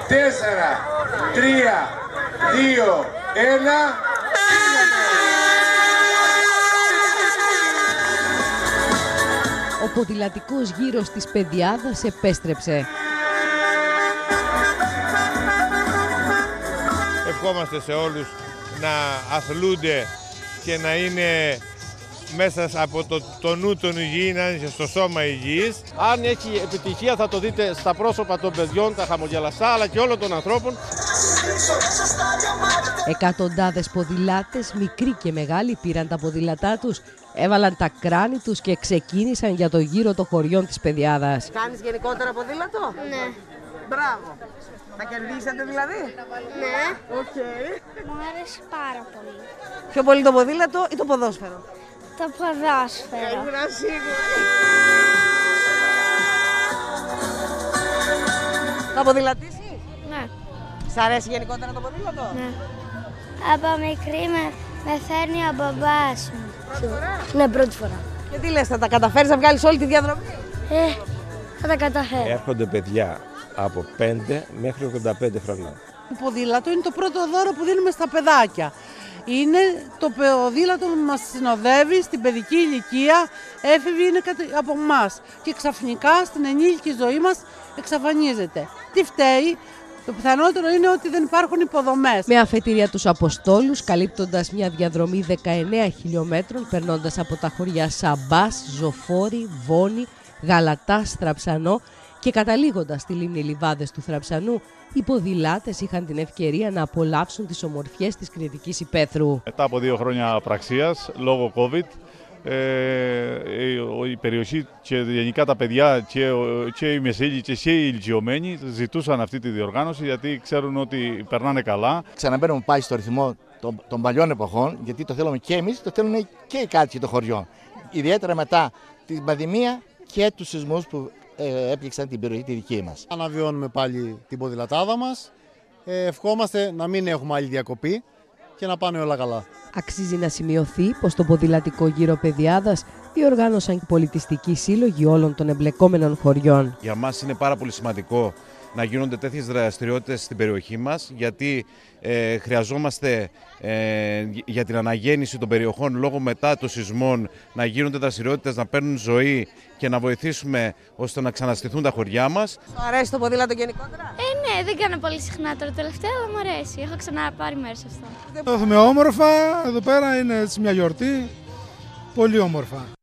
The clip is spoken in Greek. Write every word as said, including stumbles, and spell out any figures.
τέσσερα, τρία, δύο, ένα. Ο ποδηλατικός γύρος της Πεδιάδας επέστρεψε. Ευχόμαστε σε όλους να αθλούνται και να είναι μέσα από το, το νου των υγιή, να είναι στο σώμα υγιής. Αν έχει επιτυχία θα το δείτε στα πρόσωπα των παιδιών, τα χαμογελαστά, αλλά και όλων των ανθρώπων. Εκατοντάδες ποδηλάτες, μικροί και μεγάλοι, πήραν τα ποδήλατά τους, έβαλαν τα κράνη τους και ξεκίνησαν για το γύρο των χωριών της Πεδιάδας. Κάνεις γενικότερα ποδήλατο? Ναι. Μπράβο. Τα κερδίσατε δηλαδή? Ναι. Οκ. Μου άρεσε πάρα πολύ. Πιο πολύ το ποδήλατο ή το ποδόσφαιρο? Το ποδόσφαιρο. Ήμουν σίγουρη. Θα ποδηλατήσεις? Ναι. Σ' αρέσει γενικότερα το ποδήλατο? Ναι. Από μικρή με, με φέρνει ο μπαμπάς μου. Πρώτη φορά? Ναι, πρώτη φορά. Και τι λες, θα τα καταφέρεις να βγάλεις όλη τη διαδρομή? Ε, θα τα καταφέρω. Έρχονται παιδιά από πέντε μέχρι ογδόντα πέντε χρονών. Το ποδήλατο είναι το πρώτο δώρο που δίνουμε στα παιδάκια. Είναι το ποδήλατο που μας συνοδεύει στην παιδική ηλικία, έφηβη είναι από εμάς και ξαφνικά στην ενήλικη ζωή μας εξαφανίζεται. Τι φταίει? Το πιθανότερο είναι ότι δεν υπάρχουν υποδομές. Με αφετηρία τους Αποστόλους, καλύπτοντας μια διαδρομή δεκαεννέα χιλιόμετρων, περνώντας από τα χωριά Σαμπάς, Ζωφόρη, Βόνη, Γαλατά, Στραψανό και καταλήγοντας στη λίμνη Λιβάδες του Θραψανού, οι ποδηλάτες είχαν την ευκαιρία να απολαύσουν τις ομορφιές της Κρητικής Υπαίθρου. Μετά από δύο χρόνια πραξίας, λόγω COVID, ε, η περιοχή και γενικά τα παιδιά και, και οι μεσήλικες και οι ηλικιωμένοι ζητούσαν αυτή τη διοργάνωση γιατί ξέρουν ότι περνάνε καλά. Ξαναμπαίνουμε πάει στο ρυθμό των, των παλιών εποχών, γιατί το θέλουμε και εμείς, το θέλουν και οι κάτοικοι των χωριών. Ιδιαίτερα μετά την πανδημία και τους σεισμούς που ε, έπληξαν την περιοχή τη δική μας. Αναβιώνουμε πάλι την ποδηλατάδα μας. Ε, ευχόμαστε να μην έχουμε άλλη διακοπή και να πάνε όλα καλά. Αξίζει να σημειωθεί πως το ποδηλατικό γύρο Πεδιάδας διοργάνωσαν πολιτιστικοί σύλλογοι όλων των εμπλεκόμενων χωριών. Για μας είναι πάρα πολύ σημαντικό να γίνονται τέτοιες δραστηριότητες στην περιοχή μας, γιατί ε, χρειαζόμαστε ε, για την αναγέννηση των περιοχών λόγω μετά των σεισμών να γίνονται δραστηριότητες, να παίρνουν ζωή και να βοηθήσουμε ώστε να ξαναστηθούν τα χωριά μας. Σου αρέσει το ποδήλατο γενικότερα? Ε, ναι, δεν κάνω πολύ συχνά τώρα τελευταία, αλλά μου αρέσει. Έχω ξαναπάρει μέρος σε αυτό. Νιώθουμε όμορφα, εδώ πέρα είναι έτσι μια γιορτή, πολύ όμορφα.